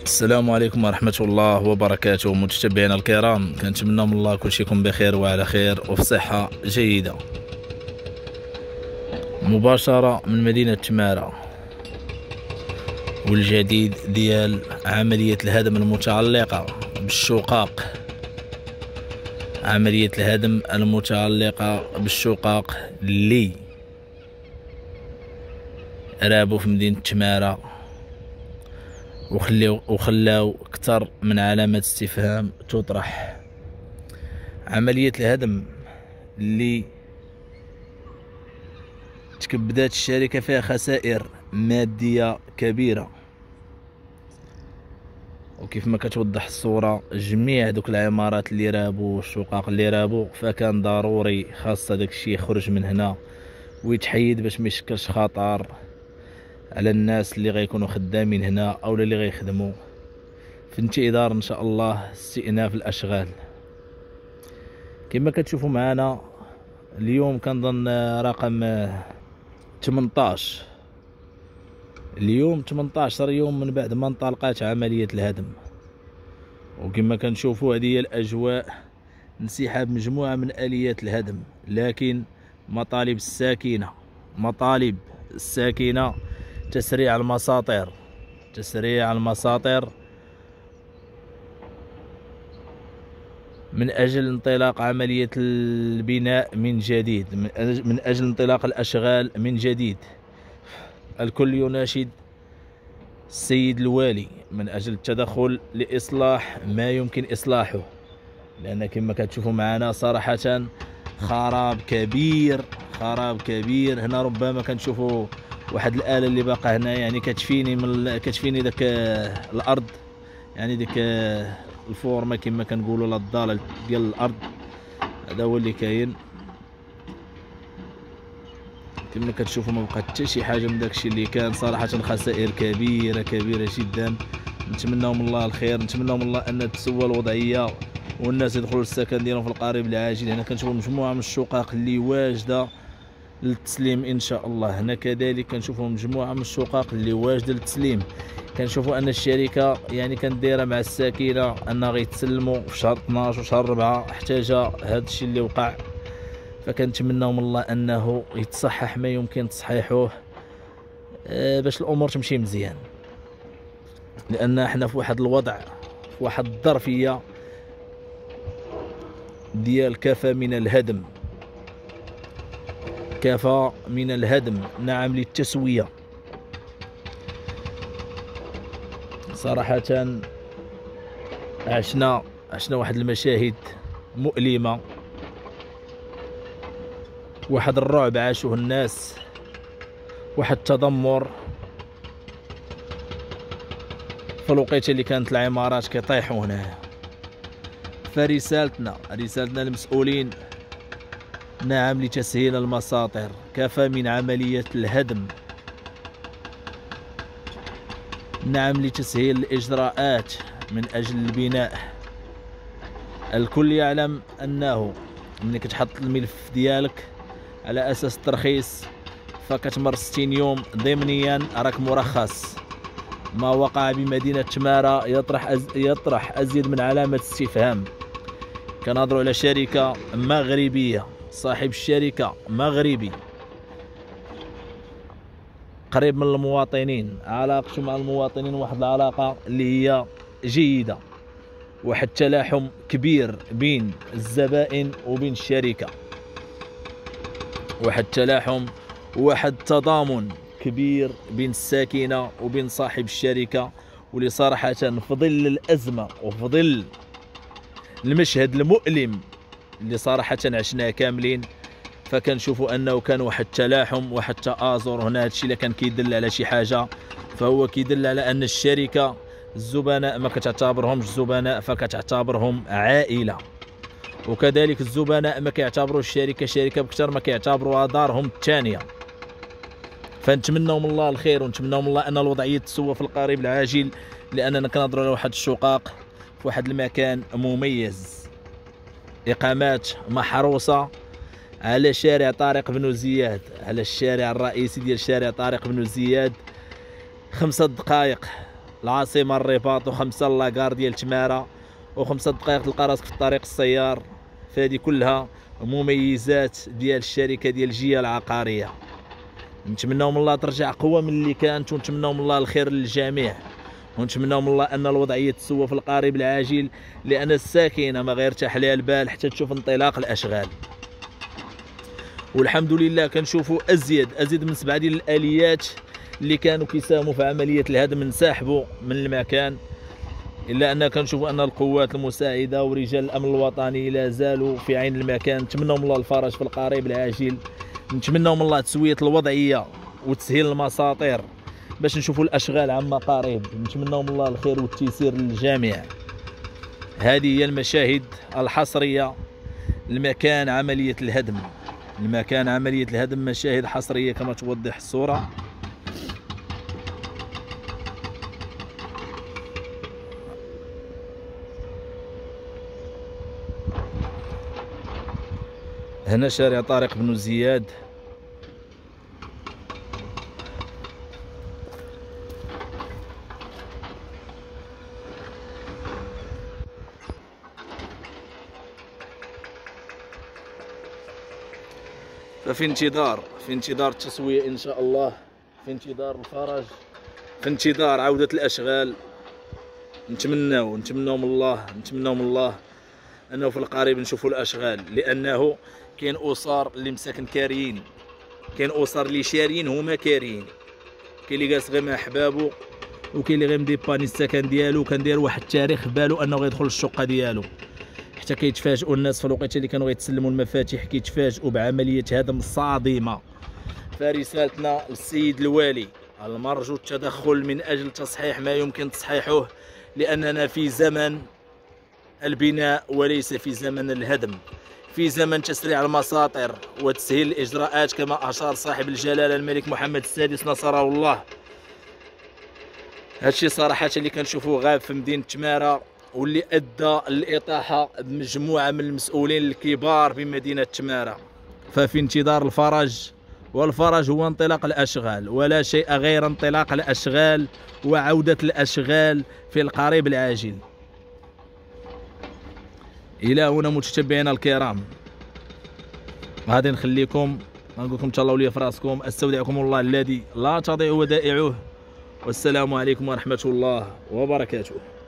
السلام عليكم ورحمة الله وبركاته. متتبعينا الكرام، كنتمنى من الله كلشي يكون بخير وعلى خير وفي صحة جيدة. مباشرة من مدينة تمارة، والجديد ديال عملية الهدم المتعلقة بالشقق. عملية الهدم المتعلقة بالشقق اللي رابوا في مدينة تمارة وخلاو اكثر من علامة استفهام تطرح. عملية الهدم اللي تكبدات الشركة فيها خسائر مادية كبيرة، وكيف ما كتوضح الصورة جميع دوك العمارات اللي رابوا والشقق اللي رابوا، فكان ضروري خاصة داك الشيء يخرج من هنا ويتحيد باش ما يشكلش خطر على الناس اللي غيكونوا خدامين هنا او اللي غيخدموا في انتظار ان شاء الله استئناف الاشغال. كما كتشوفوا معنا اليوم كنظن رقم 18، اليوم 18 يوم من بعد ما انطلقت عملية الهدم. وكما كنشوفوا هذه هي الاجواء، انسحاب مجموعة من اليات الهدم، لكن مطالب الساكنة تسريع المساطر من أجل انطلاق عملية البناء من جديد، من أجل انطلاق الأشغال من جديد. الكل يناشد السيد الوالي من أجل التدخل لإصلاح ما يمكن إصلاحه، لأن كما كتشوفوا معنا صراحة خراب كبير هنا. ربما كنشوفوا واحد الآلة اللي باقا هنا، يعني كتفيني داك الأرض، يعني ديك الفورمة كما كنقولوا لا الضالة ديال الأرض. هذا هو اللي كاين. كما كتشوفوا ما بقات حتى شي حاجة من داكشي اللي كان. صراحة خسائر كبيرة جدا. نتمناو من الله الخير، نتمناو من الله أن تسوى الوضعية والناس يدخلوا السكن ديالهم في القريب العاجل. هنا كنشوفوا مجموعة من الشقق اللي واجدة للتسليم ان شاء الله. هنا كذلك كنشوفوا مجموعة من الشقق اللي واجدة للتسليم. كنشوفوا ان الشركة يعني كانت دايرة مع الساكنة انها غيتسلموا في شهر 12 وشهر 4. احتاج هذا الشيء اللي وقع، فكنتمناو من الله انه يتصحح ما يمكن تصحيحه باش الامور تمشي مزيان، لان احنا في واحد الوضع، في واحد الظرفية ديال كفى من الهدم، نعم للتسوية. صراحة عشنا واحد المشاهد مؤلمة، واحد الرعب عاشوه الناس، واحد التذمر في الوقيته اللي كانت العمارات كيطيحوا هنا. فرسالتنا للمسؤولين، نعم لتسهيل المساطر، كفى من عملية الهدم، نعم لتسهيل الإجراءات من أجل البناء. الكل يعلم أنه ملي كتحط الملف ديالك على أساس الترخيص فكتمر 60 يوم ضمنيا راك مرخص. ما وقع بمدينة تمارة يطرح أزيد من علامة استفهام. كنهضروا على شركة مغربية، صاحب الشركة مغربي قريب من المواطنين، علاقته مع المواطنين واحد العلاقة اللي هي جيدة، واحد تلاحم كبير بين الزبائن وبين الشركة، واحد تلاحم وواحد تضامن كبير بين الساكنة وبين صاحب الشركة. واللي صراحة في ظل الأزمة وفي ظل المشهد المؤلم اللي صراحة عشناه كاملين، فكنشوفوا انه كان واحد التلاحم، واحد التآزر هنا. هادشي الا كان كيدل على شي حاجة فهو كيدل على ان الشركة الزبناء ما كتعتبرهمش زبناء، فكتعتبرهم عائلة. وكذلك الزبناء ما كيعتبروا الشركة شركة بكثر ما كيعتبروها دارهم الثانية. فنتمناو من الله الخير، ونتمناو من الله ان الوضعية تسوى في القريب العاجل، لاننا كنهضروا على واحد الشقق في واحد المكان مميز، اقامات محروسة على شارع طارق بن زياد، على الشارع الرئيسي ديال شارع طارق بن زياد. 5 دقائق العاصمه الرباط، و5 لاكار ديال تماره، و5 دقائق تلقى راسك في الطريق السيار. فهذه كلها مميزات ديال الشركه ديال جيه العقاريه. نتمناو من الله ترجع قوه من اللي كانت، ونتمناو من الله الخير للجميع، ونتمناو من الله ان الوضعيه تسوى في القريب العاجل، لان الساكنه ما غيرتاح لها البال حتى تشوف انطلاق الاشغال. والحمد لله كنشوفوا ازيد من 7 ديال الاليات اللي كانوا كيساهموا في عمليه الهدم انسحبوا من المكان، الا ان كنشوفوا ان القوات المساعده ورجال الامن الوطني لا زالوا في عين المكان. نتمناو من الله الفرج في القريب العاجل، نتمناو من الله تسويه الوضعيه وتسهيل المساطير باش نشوفوا الاشغال عما قريب. نتمناو من الله الخير والتيسير للجميع. هذه هي المشاهد الحصريه لمكان عمليه الهدم. المكان عمليه الهدم مشاهد حصريه كما توضح الصوره. هنا شارع طارق بن زياد. ففي انتظار التسوية إن شاء الله، في انتظار الفرج، في انتظار عودة الأشغال. نتمناو من الله أنه في القريب نشوفوا الأشغال، لأنه كاين أسر اللي مساكن كاريين، كاين أسر اللي شاريين هما كاريين، كاين اللي جالس غير مع أحبابو، وكاين اللي غير مديباني السكن ديالو، كندير واحد التاريخ في بالو أنه غيدخل الشقة ديالو. حتى كيتفاجئوا الناس في الوقيته اللي كانوا غيتسلموا المفاتيح، كيتفاجئوا بعمليه هدم صادمه. فرسالتنا للسيد الوالي المرجو التدخل من اجل تصحيح ما يمكن تصحيحه، لاننا في زمن البناء وليس في زمن الهدم، في زمن تسريع المساطر وتسهيل الاجراءات، كما اشار صاحب الجلاله الملك محمد السادس نصره الله. هادشي صراحه اللي كنشوفوه غاب في مدينه تماره، واللي ادى للاطاحه بمجموعه من المسؤولين الكبار بمدينه تماره. ففي انتظار الفرج، والفرج هو انطلاق الاشغال، ولا شيء غير انطلاق الاشغال وعوده الاشغال في القريب العاجل. الى هنا متتبعينا الكرام، غادي نخليكم، نقول لكم تهلاو لي في راسكم، استودعكم الله الذي لا تضيع ودائعه، والسلام عليكم ورحمه الله وبركاته.